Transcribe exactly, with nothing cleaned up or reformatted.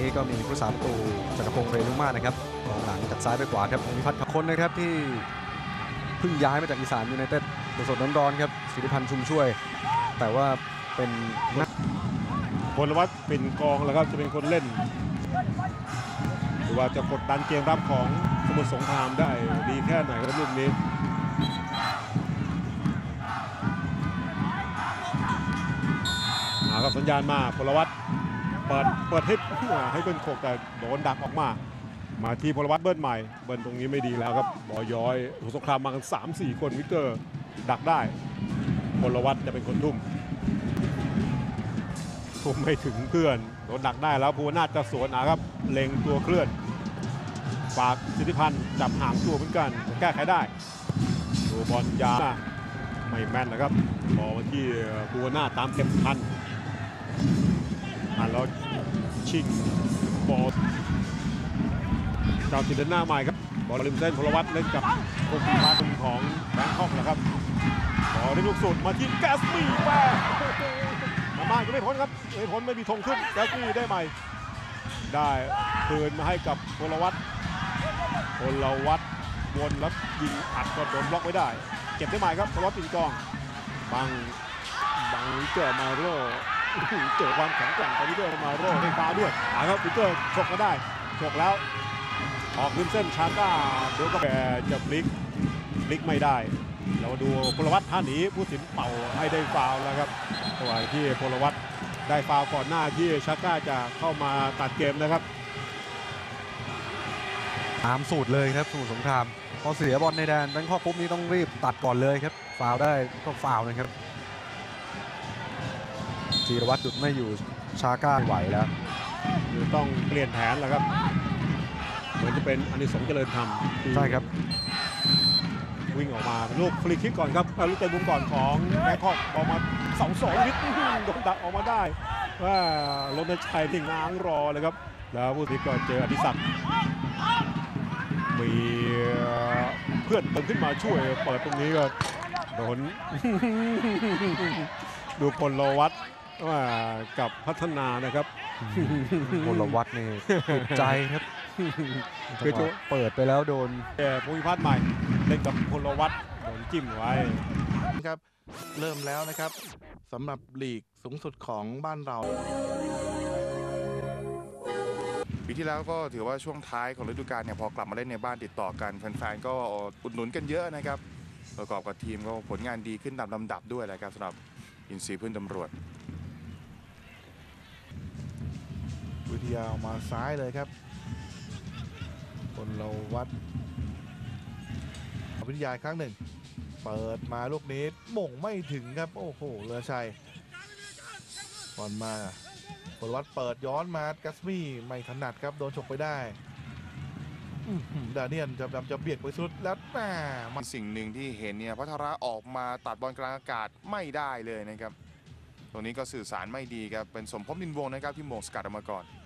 นี้ก็มีผู้สาประตูจักรพงศ์เรนุมาศนะครับกองหลังจากซ้ายไปขวาครับพงพิพัฒน์คนนะครับที่เพิ่งย้ายมาจากอีสานยูไนเต็ดสดๆร้อนๆครับสิทธิพันธ์ชุมช่วยแต่ว่าเป็นนักพลวัตเป็นกองแล้วก็จะเป็นคนเล่นหรือว่าจะกดดันเกมรับของสมุทรสงครามได้ดีแค่ไหนครับลูกนี้หากับสัญญาณมาพลวัตเปิดเปิดให้ให้เบิ้ลโขกแต่โดนดักออกมามาที่พลวัตเบิ้ลใหม่เบิ้ลตรงนี้ไม่ดีแล้วครับบอย้อยสมุทรสงครามมากัน สามสี่ คนวิกเตอร์ดักได้พลวัตจะเป็นคนทุ่มทุ่มไม่ถึงเพื่อนโดนดักได้แล้วภูวนาถจะสวนนะครับเล็งตัวเคลื่อนฝากสิทธิพันธ์จับหางตัวเหมือนกันแก้ไขได้ดูบอลยาวไม่แม่นนะครับบอลมาที่ภูวนาถตามเต็มพันอ่านแล้วชิงบอลเจ้าติดเดินหน้าใหม่ครับบอลริมเส้นพลวัตเล่นกับโคกีพาตุนของแบงคอกนะครับบอลได้ลูกสุดมาที่แกสมีแม่มาบ้านก็ไม่พ้นครับไม่พ้นไม่มีธงขึ้นแกสมีได้ใหม่ได้คืนมาให้กับพลวัตพลวัตวนแล้วยิงอัดก็โดนบล็อกไว้ได้เก็บได้ใหม่ครับพลวัตปินกองบังบังวิเตอร์มาโร่เจอความแข็งแกร่งของวิเตอร์มาโร่ให้ฟ้าด้วยอ่าครับวิเตอร์ฉกมาได้ฉกแล้วออกริมเส้นชาก้าเดี๋ยวก็แกจะพลิกพลิกไม่ได้เราดูพลวัตท่าหนีผู้สินเป่าให้ได้ฟาวแล้วครับระหว่างที่พลวัตได้ฟาวก่อนหน้าที่ชาก้าจะเข้ามาตัดเกมนะครับตามสูตรเลยครับสมุทรสงครามพอเสียบอลในแดนแบงคอกปุ๊บนี้ต้องรีบตัดก่อนเลยครับฟาวได้ก็ฟาวนะครับจีรวัตรหยุดไม่อยู่ชาก้าไหวแล้วคือต้องเปลี่ยนแผนแล้วครับเหมือนจะเป็นอานิสงส์เจริญธรรมใช่ครับวิ่งออกมาลูกฟรีคิกก่อนครับลูกเตะมุมก่อนของแบงคอกออกมาสองสองนิดโดนดักออกมาได้ว่าลนชัยที่ง้างรอเลยครับแล้วผู้ที่ก็เจออภิศักดิ์มีเพื่อนเติมขึ้นมาช่วยเปิดตรงนี้ก็โดนดูพลวัตว่ากับพัฒนานะครับพลวัตนี่ติดใจครับคือเปิดไปแล้วโดนภูมิพัฒน์ใหม่เล่นกับพลวัตโดนจิ้มไว้ครับเริ่มแล้วนะครับสำหรับลีกสูงสุดของบ้านเราปีที่แล้วก็ถือว่าช่วงท้ายของฤดูกาลเนี่ยพอกลับมาเล่นในบ้านติดต่อกันแฟนๆก็อุดหนุนกันเยอะนะครับประกอบกับทีมก็ผลงานดีขึ้นตามลำดับด้วยนะครับสำหรับอินทรีย์พื้นตำรวจวิทยาออกมาซ้ายเลยครับพลวัตวิทยาครั้งหนึ่งเปิดมาลูกนี้หม่งไม่ถึงครับโอ้โหเรือชัยบอลมาพลวัตเปิดย้อนมากัสมี่ไม่ถนัดครับโดนฉกไปได้ดาเนียนจะจะเบียดไปสุดแล้วแม่มันสิ่งหนึ่งที่เห็นเนี่ยพัทระออกมาตัดบอลกลางอากาศไม่ได้เลยนะครับตรงนี้ก็สื่อสารไม่ดีครับเป็นสมภพนินวงศ์นะครับที่โมงสกัดออกมาก่อน